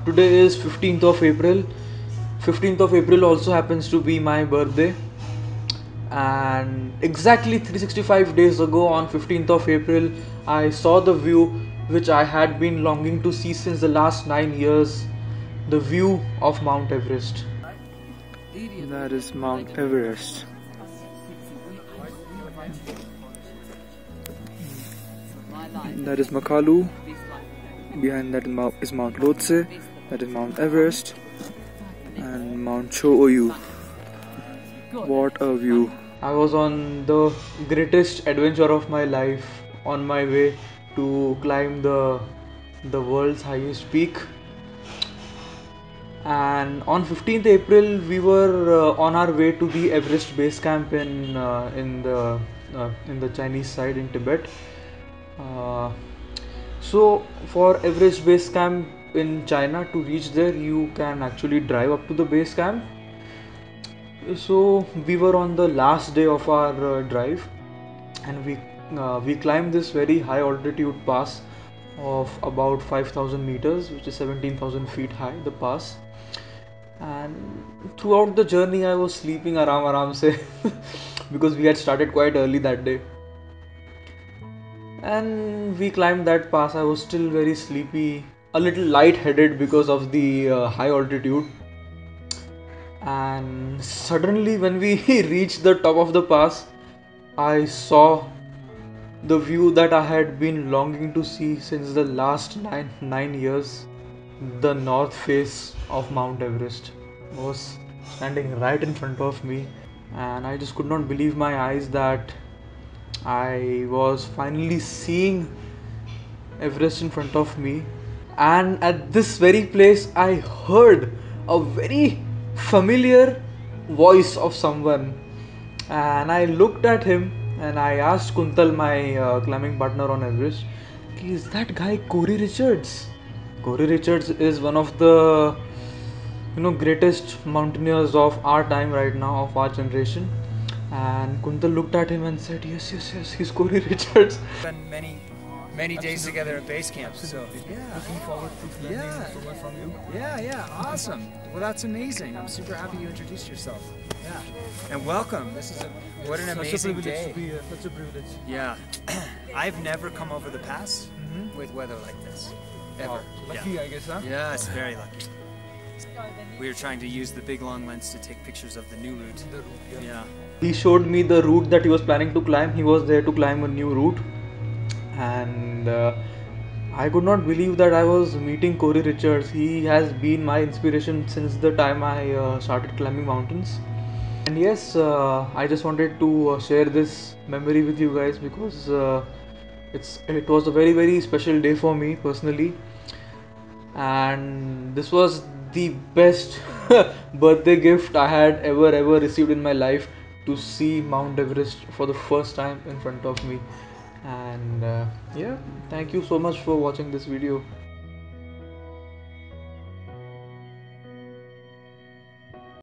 Today is 15th of April. 15th of April also happens to be my birthday. And exactly 365 days ago on 15th of April, I saw the view which I had been longing to see since the last 9 years, the view of Mount Everest. That is Mount Everest. That is Makalu. Behind that is Mount Lhotse. That is Mount Everest. And Mount Cho-Oyu. What a view. I was on the greatest adventure of my life, on my way to climb the world's highest peak. And on 15th April we were on our way to the Everest base camp in the Chinese side in Tibet. So for Everest base camp in China, to reach there you can actually drive up to the base camp. So we were on the last day of our drive, and we climbed this very high altitude pass of about 5,000 meters, which is 17,000 feet high, the pass. And throughout the journey I was sleeping aram se because we had started quite early that day. And we climbed that pass. I was still very sleepy, a little light-headed because of the high altitude. And suddenly when we reached the top of the pass, I saw the view that I had been longing to see since the last nine years. The north face of Mount Everest was standing right in front of me, and I just could not believe my eyes that I was finally seeing Everest in front of me. And at this very place I heard a very familiar voice of someone, and I looked at him and I asked Kuntal, my climbing partner on Everest, is that guy Cory Richards? Cory Richards is one of the greatest mountaineers of our time right now, of our generation. And Kuntal looked at him and said, yes, he's Cory Richards. Spent many days together at base camp, so yeah. Looking forward to learning so much from you. Yeah, awesome. Well, that's amazing. I'm super happy you introduced yourself. Yeah, and welcome. This is what an amazing day. Such a privilege. Yeah, I've never come over the pass with weather like this, ever. Lucky, I guess, huh? Yes, very lucky. We were trying to use the big long lens to take pictures of the new route. Yeah. He showed me the route that he was planning to climb. He was there to climb a new route, and I could not believe that I was meeting Cory Richards. He has been my inspiration since the time I started climbing mountains. And yes, I just wanted to share this memory with you guys because it was a very special day for me personally, and this was the best birthday gift I had ever received in my life, to see Mount Everest for the first time in front of me. And yeah, thank you so much for watching this video.